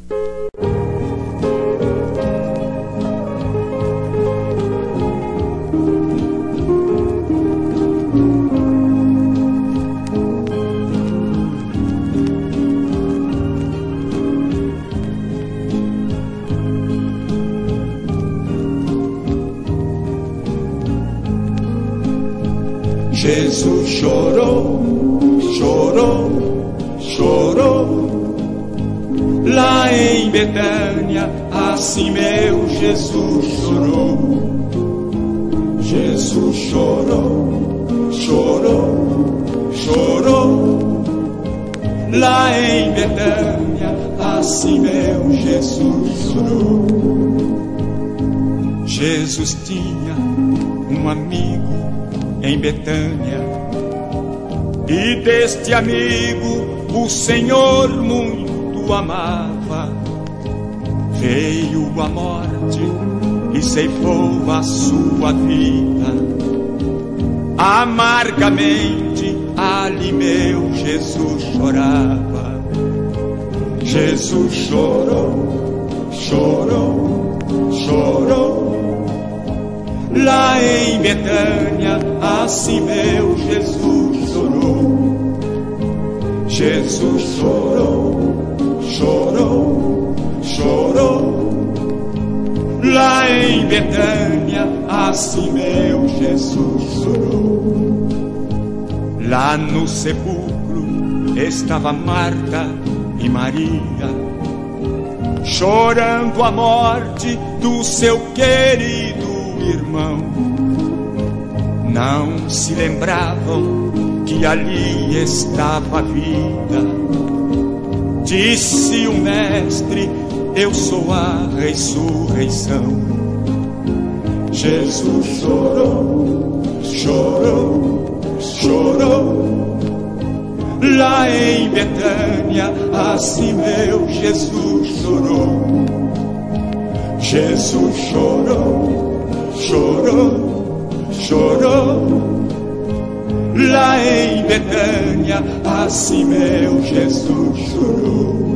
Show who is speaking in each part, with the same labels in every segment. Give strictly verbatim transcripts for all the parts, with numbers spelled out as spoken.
Speaker 1: Jesus chorou, chorou, chorou, lá em Betânia, assim meu Jesus chorou. Jesus chorou, chorou, chorou, lá em Betânia, assim meu Jesus chorou. Jesus tinha um amigo em Betânia, e deste amigo o Senhor muito amava. Veio a morte e ceifou a sua vida, amargamente ali meu Jesus chorava. Jesus chorou, chorou, chorou, lá em Betânia, assim meu Jesus chorou. Jesus chorou, chorou, chorou, lá em Betânia, assim meu Jesus chorou. Lá no sepulcro estava Marta e Maria, chorando a morte do seu querido irmão. Não se lembravam que ali estava a vida. Disse o mestre: eu sou a ressurreição. Jesus chorou, chorou, chorou, lá em Betânia, assim meu Jesus chorou. Jesus chorou, chorou, chorou, lá em Betânia, assim meu Jesus chorou.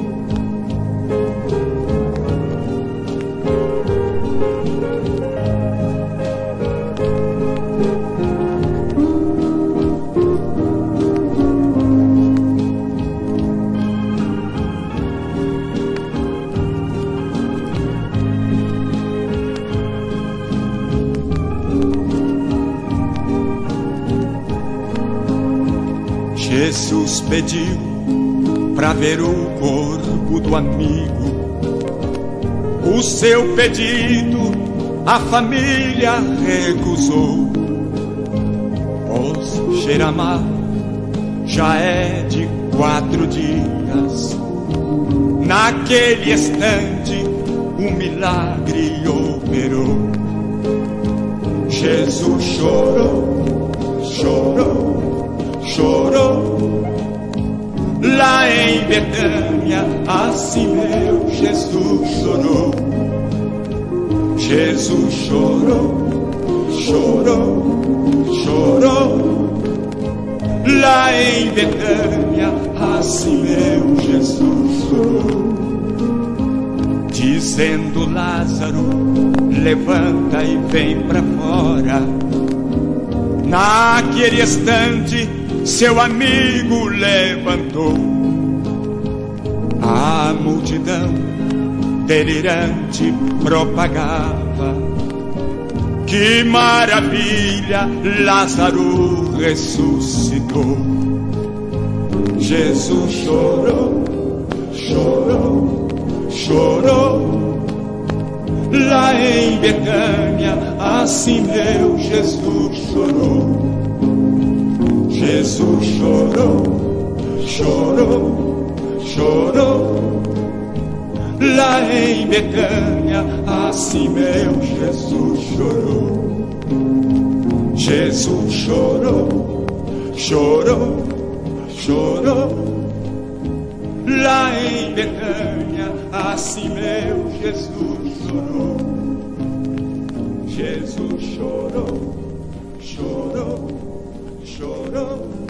Speaker 1: Jesus pediu pra ver o corpo do amigo. O seu pedido a família recusou, pois Jeramá já é de quatro dias. Naquele instante um milagre operou. Jesus chorou, chorou, chorou, lá em Betânia, assim meu Jesus chorou. Jesus chorou, chorou, chorou, lá em Betânia, assim meu Jesus chorou. Dizendo: Lázaro, levanta e vem pra fora. Naquele instante seu amigo levantou. A multidão delirante propagava: que maravilha, Lázaro ressuscitou. Jesus chorou, chorou, chorou, lá em Betânia, assim meu Jesus chorou. Jesus chorou, chorou, chorou, lá em Betânia, assim meu Jesus chorou. Jesus chorou, chorou, chorou, lá em Betânia, assim meu Jesus chorou. Jesus chorou, chorou, chorou,